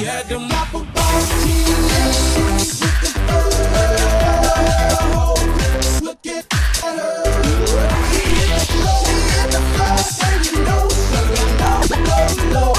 had them apple bottom jeans with the fur. Look at her. He hit the floor, and you know, low,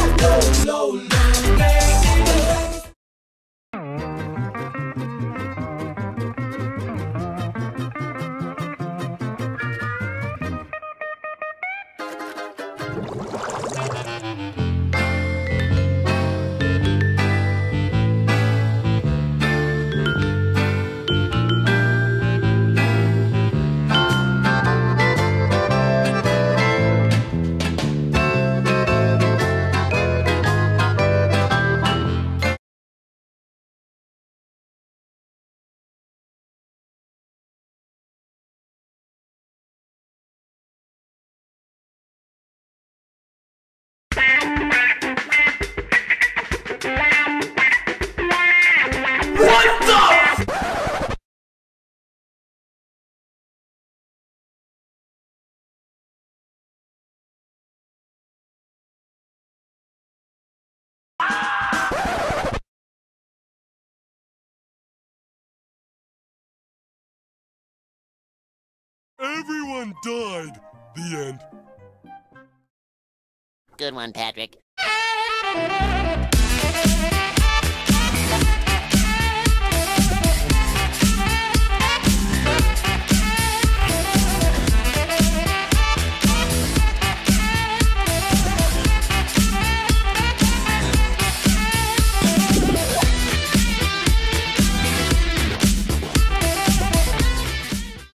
Everyone died. The end. Good one, Patrick.